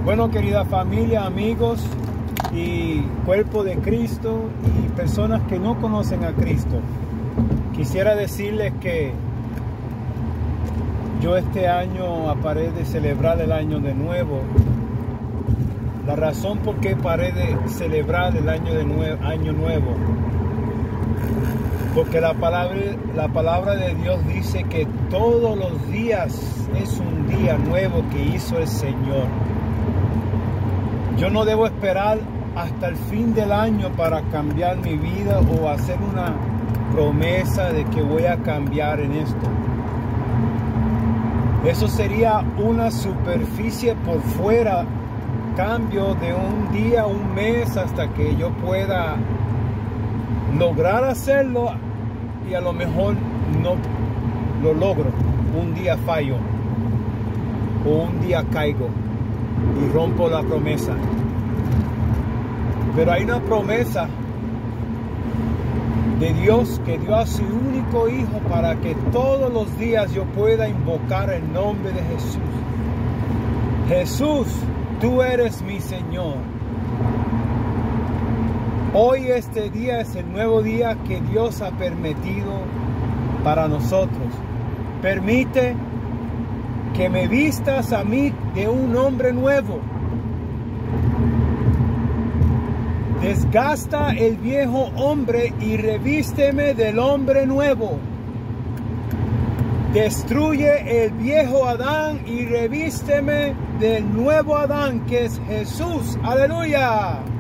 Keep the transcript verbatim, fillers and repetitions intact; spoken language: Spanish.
Bueno, querida familia, amigos y cuerpo de Cristo y personas que no conocen a Cristo, quisiera decirles que yo este año paré de celebrar el año de nuevo. La razón por qué paré de celebrar el año, de nuevo, año nuevo, porque la palabra, la palabra de Dios dice que todos los días es un día nuevo que hizo el Señor. Yo no debo esperar hasta el fin del año para cambiar mi vida o hacer una promesa de que voy a cambiar en esto. Eso sería una superficie por fuera, cambio de un día a un mes hasta que yo pueda lograr hacerlo y a lo mejor no lo logro. Un día fallo o un día caigo y rompo la promesa. Pero hay una promesa de Dios que dio a su único Hijo para que todos los días yo pueda invocar el nombre de Jesús. Jesús, tú eres mi Señor. Hoy este día es el nuevo día que Dios ha permitido para nosotros. Permite que me vistas a mí de un hombre nuevo. Desgasta el viejo hombre y revísteme del hombre nuevo. Destruye el viejo Adán y revísteme del nuevo Adán que es Jesús. ¡Aleluya!